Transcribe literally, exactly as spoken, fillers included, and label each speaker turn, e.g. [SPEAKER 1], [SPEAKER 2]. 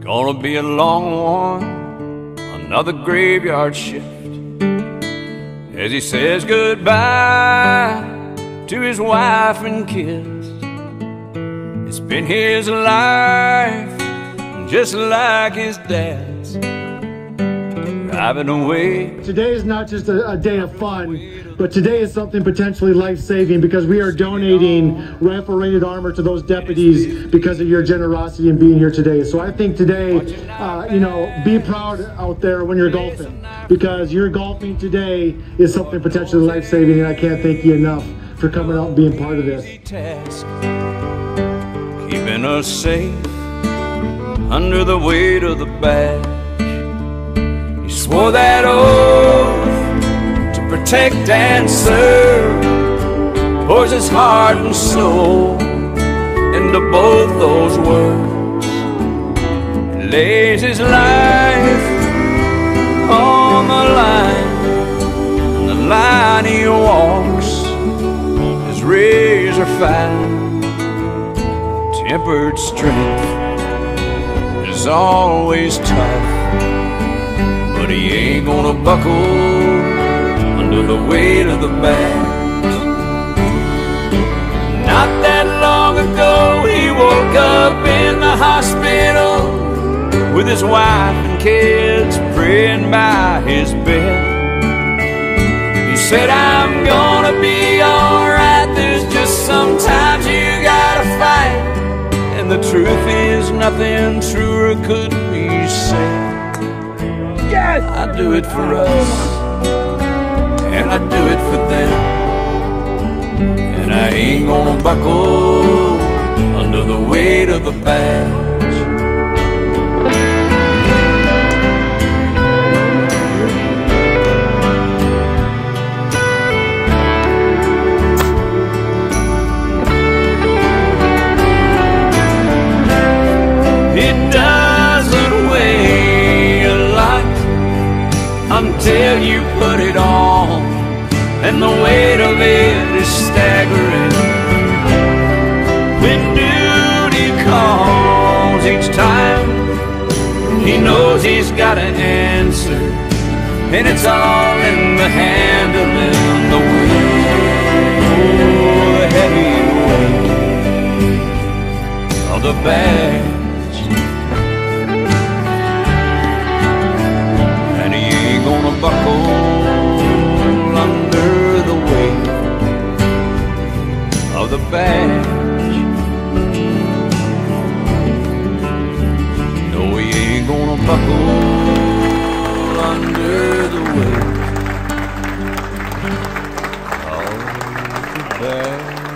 [SPEAKER 1] Gonna be a long one, another graveyard shift, as he says goodbye to his wife and kids. It's been his life, just like his dad's, driving away.
[SPEAKER 2] Today is not just a, a day of fun, but today is something potentially life-saving, because we are donating rifle-rated armor to those deputies because of your generosity in being here today. So I think today, uh, you know, be proud out there when you're golfing, because your golfing today is something potentially life-saving, and I can't thank you enough for coming out and being part of this.
[SPEAKER 1] Keeping us safe under the weight of the badge. He swore that oath to protect and serve, pours his heart and soul into both those words. He lays his life on the line, and the line he walks is razor fine. Tempered strength is always tough, but he ain't gonna buckle under the weight of the badge. Not that long ago he woke up in the hospital with his wife and kids praying by his bed. He said, I'm gonna be alright, there's just sometimes you gotta fight. And the truth is nothing truer could be said. Yes! I do it for us, and I do it for them, and I ain't gonna buckle under the weight of the badge. It doesn't weigh a lot until you put it on, and the weight of it is staggering. When duty calls each time, he knows he's got an answer, and it's all in the handling, the weight, oh, the heavy weight of the badge. Gonna buckle under the weight of the badge. No, he ain't gonna buckle under the weight of the badge.